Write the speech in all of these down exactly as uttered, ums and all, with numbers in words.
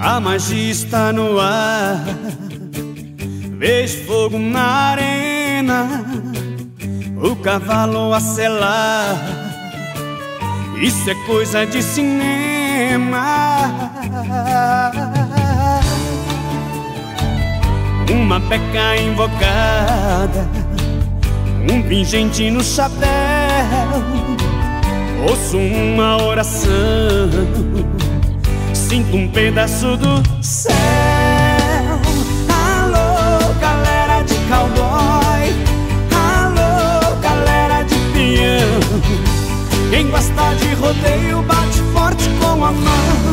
A magia está no ar, vejo fogo na arena, o cavalo a selar. Isso é coisa de cinema. Uma peca invocada, um pingente no chapéu. Ouço uma oração, sinto um pedaço do céu. Alô, galera de cowboy, alô, galera de peão. Quem gosta de rodeio bate forte com a mão.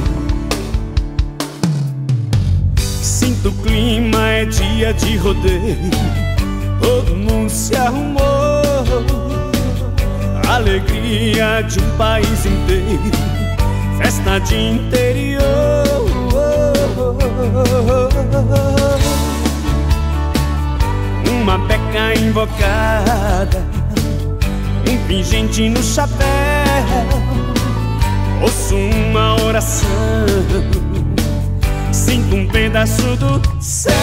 Sinto o clima, é dia de rodeio, todo mundo se arrumou. Alegria de um país inteiro, festa de interior. Uma peca invocada, um pingente no chapéu. Ouço uma oração, sinto um pedaço do céu.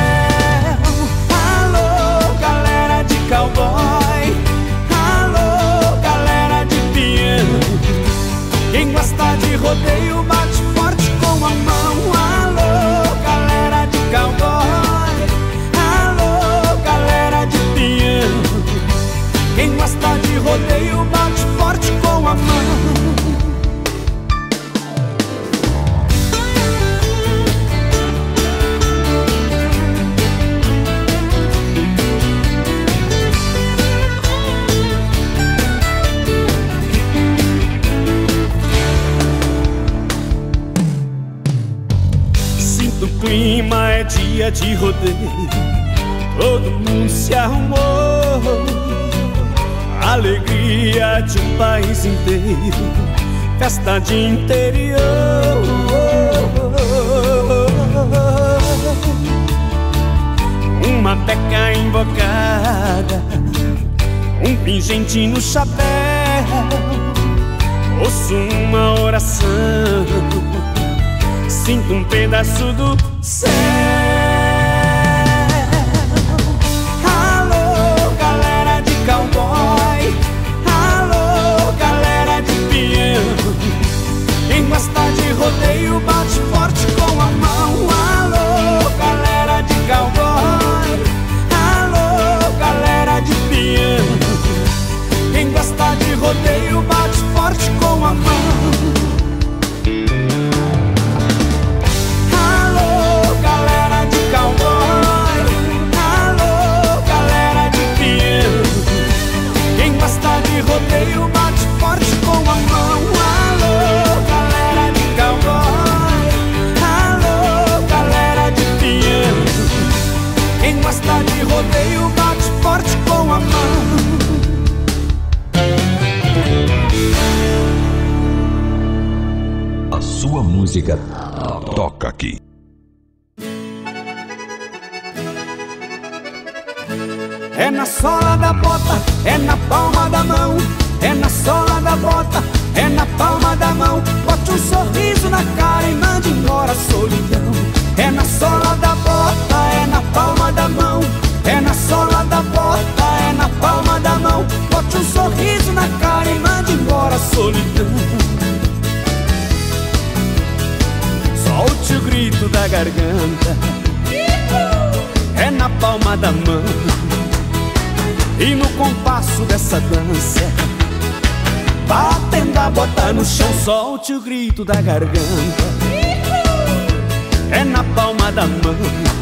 Alô, galera de cowboy, alô, galera de peão. Quem gosta de rodeio bate forte com a mão. Alô, galera de cowboy, alô, galera de peão. Quem gosta de rodeio bate forte com a mão. O clima é dia de rodeio, todo mundo se arrumou. Alegria de um país inteiro, festa de interior. Uma peca invocada, um pingente no chapéu. Ouço uma oração, sinto um pedaço do céu. Alô, galera de cowboy, alô, galera de peão. Quem gosta de rodeio bate forte com a mão. Alô, galera de cowboy, alô, galera de peão. Quem gosta de rodeio bate forte com a mão. Rodeio bate forte com a mão. Alô, galera de cowboy, alô, galera de peão. Quem gosta de rodeio bate forte com a mão. A sua música toca aqui. É na sola da bota, é na palma da mão. É na sola da bota, é na palma da mão. Bote um sorriso na cara e mande embora a solidão. É na sola da bota, é na palma da mão. É na sola da bota, é na palma da mão. Bote um sorriso na cara e mande embora a solidão. Solte o grito da garganta, é na palma da mão. E no compasso dessa dança, batendo a bota no chão, solte o grito da garganta, é na palma da mão.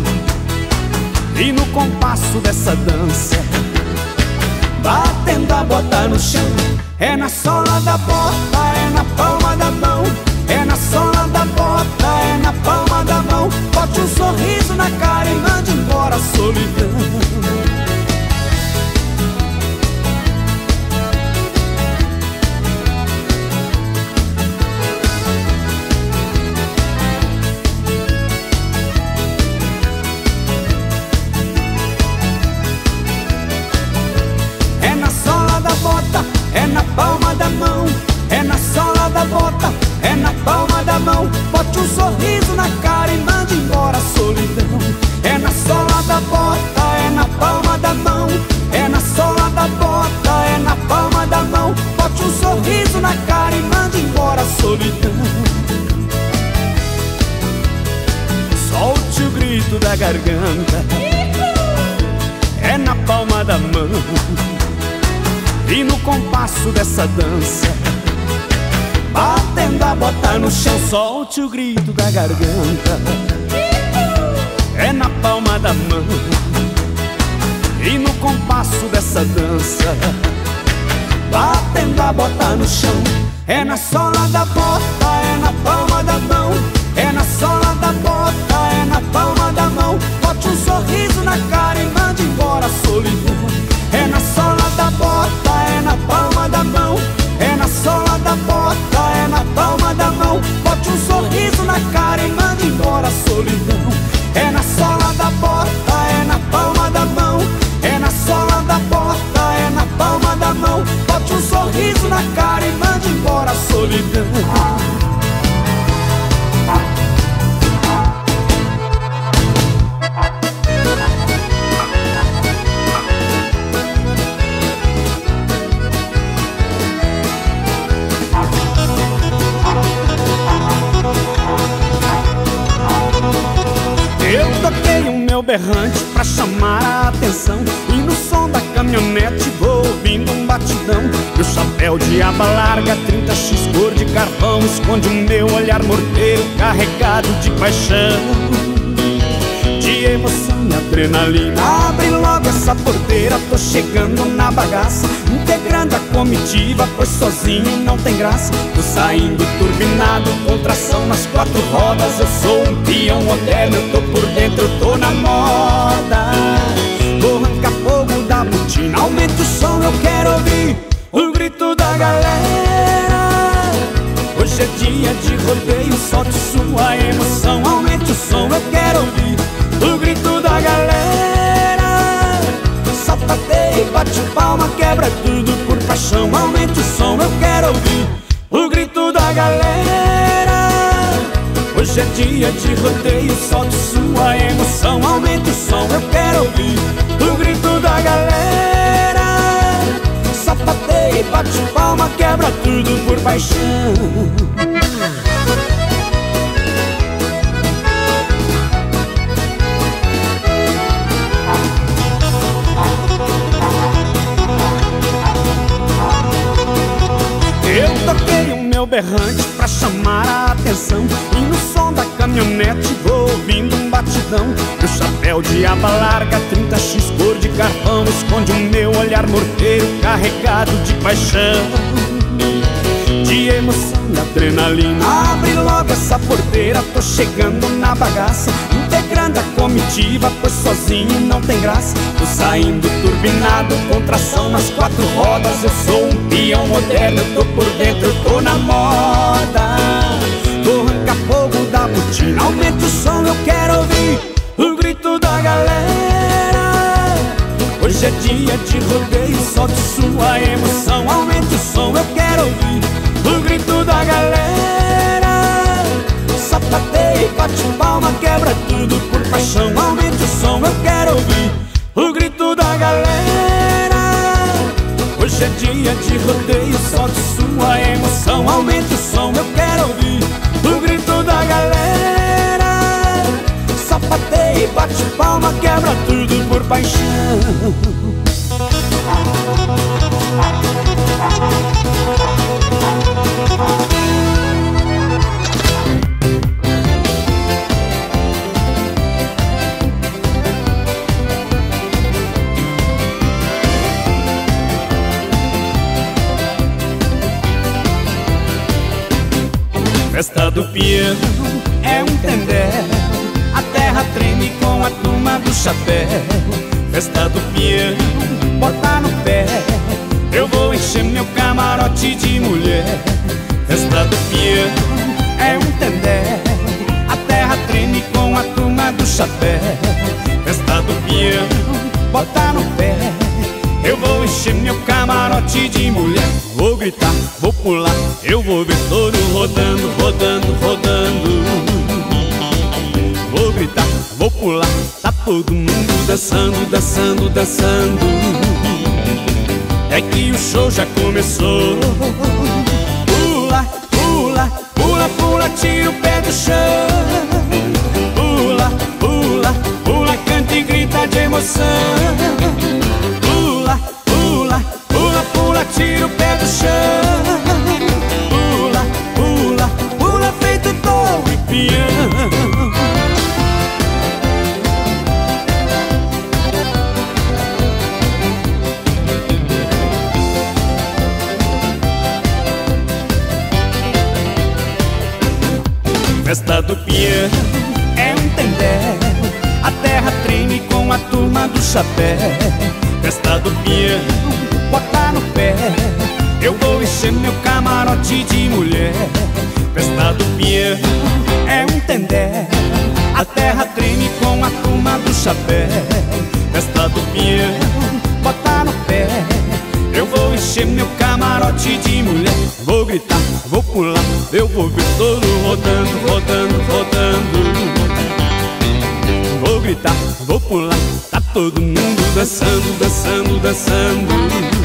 E no compasso dessa dança, batendo a bota no chão, é na sola da bota, é na palma da mão. É na sola da bota, é na palma da mão. Bote um sorriso na cara e mande embora a solidão. É na palma da mão, é na sola da bota, é na palma da mão. Bote um sorriso na palma da mão. E no compasso dessa dança, batendo a bota no chão, solte o grito da garganta. É na palma da mão. E no compasso dessa dança, batendo a bota no chão. É na sola da bota, é na palma da mão. É na sola da bota, é na palma da mão. Bote um sorriso na cara e mande embora a solidão. É na sola da bota, é na palma da mão. É na sola da bota, é na palma da mão. Bote um sorriso na cara e mande embora a solidão. É na sola da bota, é na palma da mão. É na sola da bota, é na palma da mão. Bote um sorriso na cara e mande embora a solidão. Eu toquei o meu berrante pra chamar a atenção, e no som da caminhonete vou ouvindo um batidão. Meu chapéu de aba larga, trinta xis cor de carvão, esconde o meu olhar morteiro carregado de paixão, de emoção e adrenalina. Abre logo essa porteira, tô chegando na bagaça, integrando a comitiva, pois sozinho não tem graça. Tô saindo turbinado, com tração nas quatro rodas. Eu sou um peão moderno, eu tô por dentro, eu tô na moda. Vou arrancar fogo da botina, aumente o som, eu quero ouvir o grito da galera. Hoje é dia de rodeio, solte sua emoção, aumente o som, eu quero ouvir o grito da galera. Sapateia, bate palma, quebra tudo por paixão, aumente o som, eu quero ouvir o grito da galera. Hoje é dia de rodeio, solte sua emoção, aumente o som, eu quero ouvir o grito da galera. Sapateia, bate palma, quebra tudo por paixão. Eu toquei o meu berrante pra chamar a atenção, e no som da caminhonete vou ouvindo um batidão. Meu chapéu de aba larga, trinta xis cor de carvão, esconde o meu olhar morteiro carregado de paixão, de emoção e adrenalina. Abre logo essa porteira, tô chegando na bagaça, integrando a comitiva, pois sozinho não tem graça. Tô saindo turbinado, com tração nas quatro rodas. Eu sou um peão moderno, eu tô por dentro, eu tô na moda. Vou arrancar fogo da botina, aumente o som, eu quero ouvir o grito da galera. Hoje é dia de rodeio, solte sua emoção, aumente o som, eu quero ouvir o grito da galera. Sapateia, bate palma, quebra tudo por paixão, aumente o som, eu quero ouvir o grito da galera. Hoje é dia de rodeio, solte sua emoção, aumente o som, eu quero ouvir o grito da galera. Sapateia, bate palma, quebra tudo por paixão. Festa do peão é um tendel, a terra treme com a turma do chapéu. Festa do peão, bota no pé, eu vou encher meu camarote de mulher. Festa do peão é um tendel, a terra treme com a turma do chapéu. Festa do peão, bota no pé, eu vou encher meu camarote de mulher. Vou gritar, vou pular, eu vou ver todo rodando, rodando, rodando. Vou gritar, vou pular, tá todo mundo dançando, dançando, dançando. É que o show já começou. Pula, pula, pula, pula, tira o pé do chão. Pula, pula, pula, canta e grita de emoção. Festa do Pião é um tendel, a terra treme com a turma do chapéu. Festa do Pião, bota no pé, eu vou encher meu camarote de mulher. Festa do Pião é um tendel, a terra treme com a turma do chapéu. Festa do Pião, bota no pé, eu vou encher meu camarote de mulher. Vou gritar, vou pular, eu vou ver todo rodando, rodando, rodando. Vou gritar, vou pular, tá todo mundo dançando, dançando, dançando.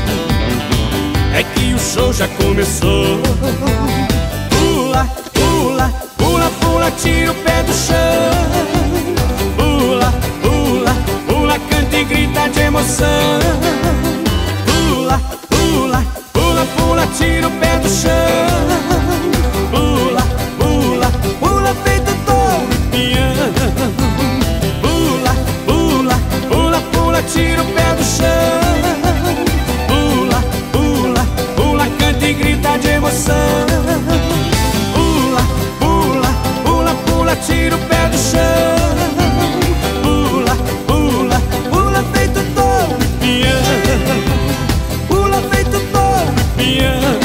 É que o show já começou. Pula, pula, pula, pula, tira o pé do chão. Pula, pula, pula, canta e grita de emoção. Pula, pula, pula, pula, tira o pé do chão. Pula, pula, pula, feito touro e pião. Pula, pula, pula, pula, tira o pé do chão. Pula, pula, pula, canta e grita de emoção. Pula, pula, pula, pula, tira o pé do chão. Pula, pula, pula, feito touro e pião. Pula feito touro e pião.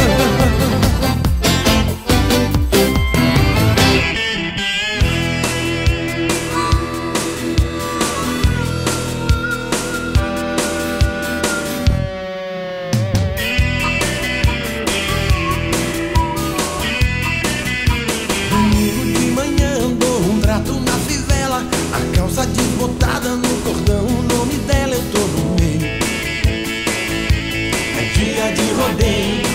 Domingo de manhã andou um trato na fivela, a calça desbotada no cordão, o nome dela eu tô no meio. É dia de rodeio,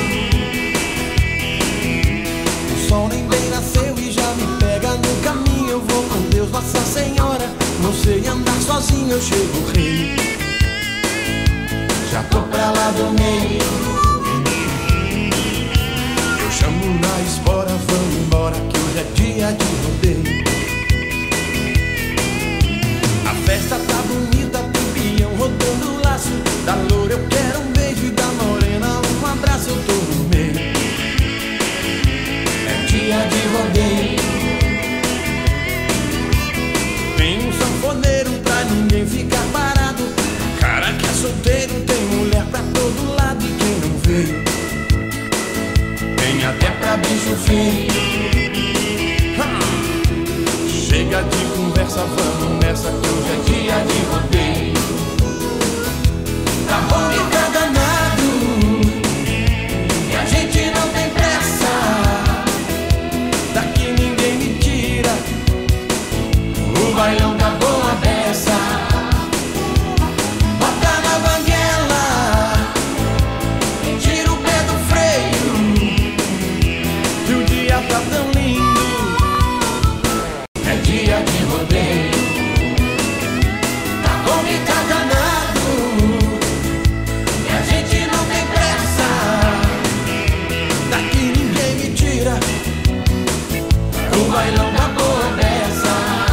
o sol nem bem nasceu e já me pega no caminho. Eu vou com Deus, Nossa Senhora, não sei andar sozinho, eu chego rei. Já tô pra lá do meio, eu chamo na espora, vamos embora que hoje é dia de rodeio. A festa tá bonita, tem peão rodando o laço. Da loura eu quero um beijo e da morena um abraço, eu tô no meio. É dia de rodeio, tem um sanfoneiro pra ninguém ficar parado. Cara que é solteiro, tem mulher pra todo lado e quem não veio tem até pra bicho feio. Chega de conversa, vamos nessa que hoje é dia de rodeio. Tá bom e tá danado, e a gente não tem pressa. Daqui ninguém me tira, o bailão tá boa beça. Bota na banguela, tira o pé do freio, e o dia tá tão lindo. É dia de rodeio, tá bom e tá danado, e a gente não tem pressa. Daqui ninguém me tira, o bailão da boa beça.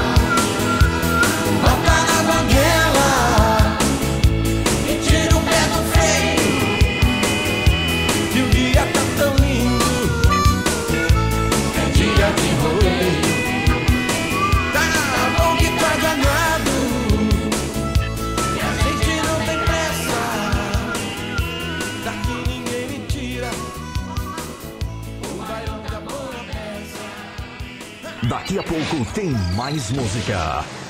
Bota na banguela e tira o pé do freio, e o dia tá tão lindo. É dia de rodeio, tá bom que tá danado, e a gente não tem pressa. Daqui ninguém me tira, o bailão da boa beça. Daqui a pouco tem mais música.